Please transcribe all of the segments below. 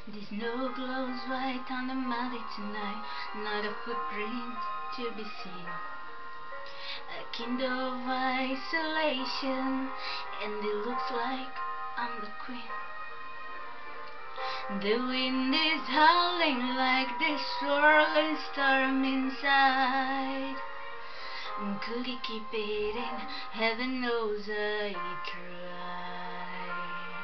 The snow glows white on the valley tonight, not a footprint to be seen. A kind of isolation, and it looks like I'm the queen. The wind is howling like the swirling storm inside. Could he keep it in? Heaven knows I tried.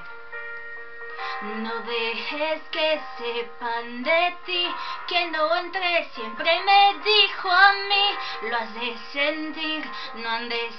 No dejes que sepan de ti, que no entré, siempre me dijo a mí, lo has de sentir, no han de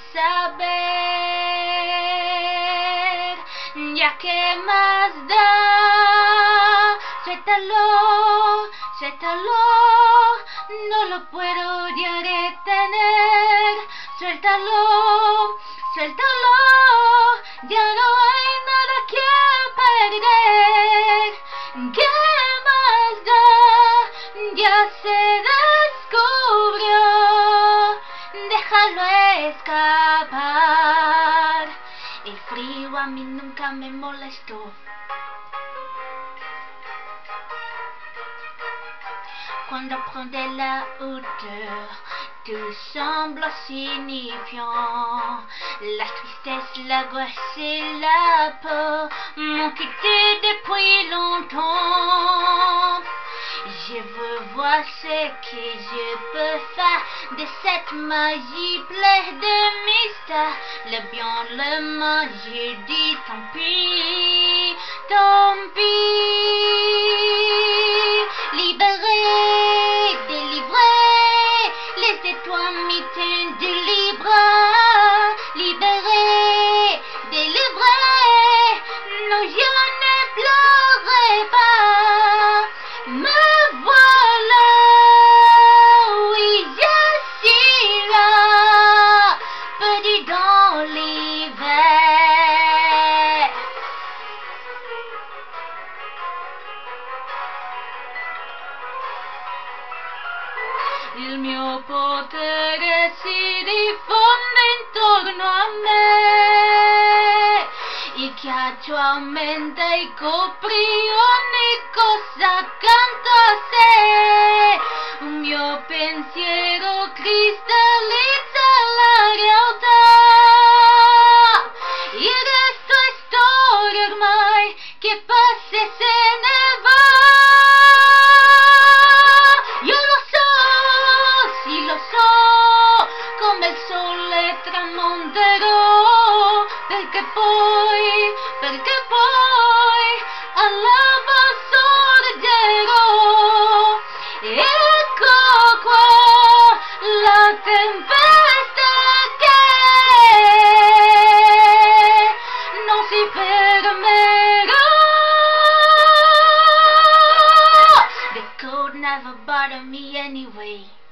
saber, ya que más da, suéltalo, suéltalo, no lo puedo ya detener, suéltalo, suéltalo, ya no hay nada que perder, ¿qué más da? Ya se descubrió, déjalo escapar, el frío a mí nunca me molestó. Quand prend de la hauteur, tout semble insignifiant. La tristesse, l'angoisse et la peur m'ont quitté depuis longtemps. Je veux voir ce que je peux faire de cette magie pleine de mystère. Le bien, le mal, je dis tant pis, tant pis. Libéré, délivré, laissez-toi m'éteindre libre. Libéré, délivré, non je ne pleurerai pas. Me voilà, oui je suis là, perdu dans l'hiver. Il mio potere si diffonde intorno a me, il ghiaccio aumenta e copri ogni cosa accanto a sé, un mio pensiero cristallizza la realtà, il resto è storia ormai che passa e se ne va. Come il sole tramonterò, perché poi all'alba sorgerò. Ecco qua la tempesta che non si fermerà. The cold never bothered me anyway.